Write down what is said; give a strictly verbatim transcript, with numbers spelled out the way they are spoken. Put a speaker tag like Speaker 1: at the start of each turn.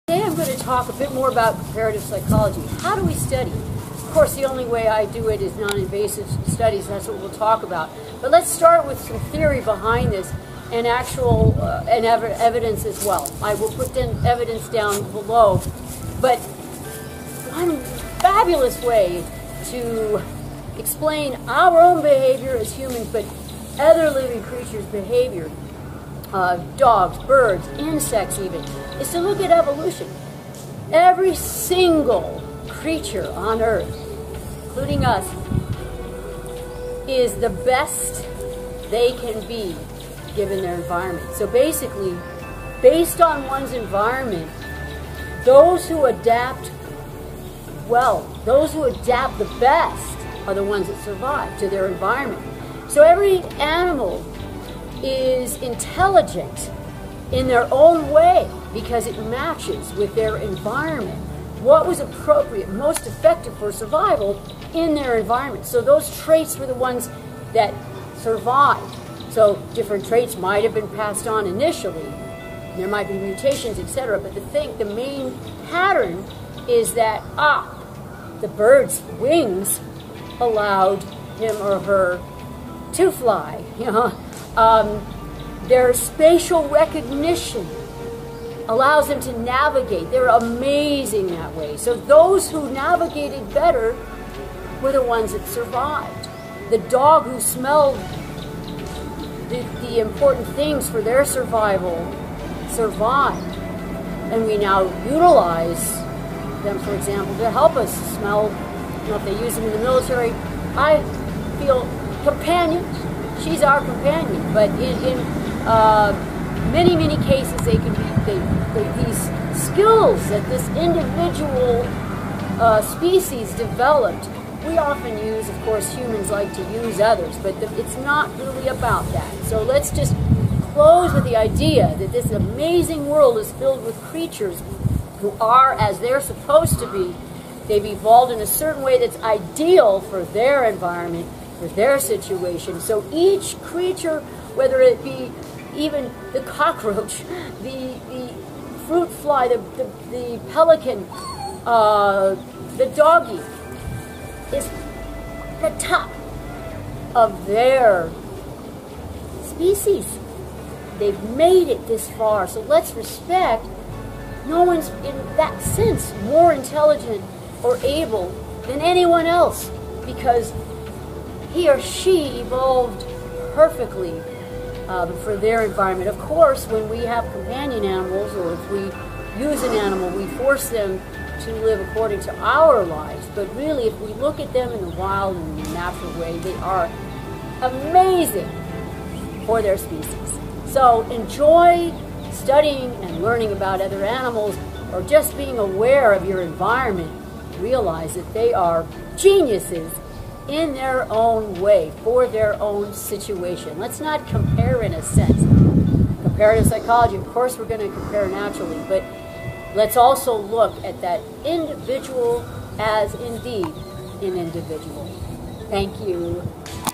Speaker 1: Today I'm going to talk a bit more about comparative psychology. How do we study? Of course, the only way I do it is non-invasive studies. That's what we'll talk about. But let's start with some theory behind this and actual uh, and ev evidence as well. I will put in evidence down below. But one fabulous way to explain our own behavior as humans, but other living creatures' behavior, uh, dogs, birds, insects even, is to look at evolution. Every single creature on Earth, including us, is the best they can be given their environment. So basically, based on one's environment, those who adapt well, those who adapt the best are the ones that survive to their environment. So every animal is intelligent in their own way because it matches with their environment. What was appropriate, most effective for survival in their environment. So those traits were the ones that survived. So different traits might have been passed on initially. There might be mutations, et cetera. But the thing, the main pattern is that, ah, the bird's wings allowed him or her to fly. You know, um, their spatial recognition allows them to navigate. They're amazing that way. So those who navigated better were the ones that survived. The dog who smelled the, the important things for their survival survived. And we now utilize them, for example, to help us smell. You know, if they use them in the military, I feel companion. She's our companion. But in, in uh, many, many cases, they can be they, they, these skills that this individual uh, species developed. We often use, of course, humans like to use others, but the, it's not really about that. So let's just close with the idea that this amazing world is filled with creatures who are as they're supposed to be. They've evolved in a certain way that's ideal for their environment, for their situation. So each creature, whether it be even the cockroach, the, the fruit fly, the, the, the pelican, uh, the doggy, is the top of their species. They've made it this far, so let's respect. No one's, in that sense, more intelligent or able than anyone else because he or she evolved perfectly um, for their environment. Of course, when we have companion animals or if we use an animal, we force them to live according to our lives. But really, if we look at them in the wild and in the natural way, they are amazing for their species. So enjoy studying and learning about other animals or just being aware of your environment. Realize that they are geniuses in their own way, for their own situation. Let's not compare in a sense. Comparative psychology, of course we're going to compare naturally, but let's also look at that individual as indeed an individual. Thank you.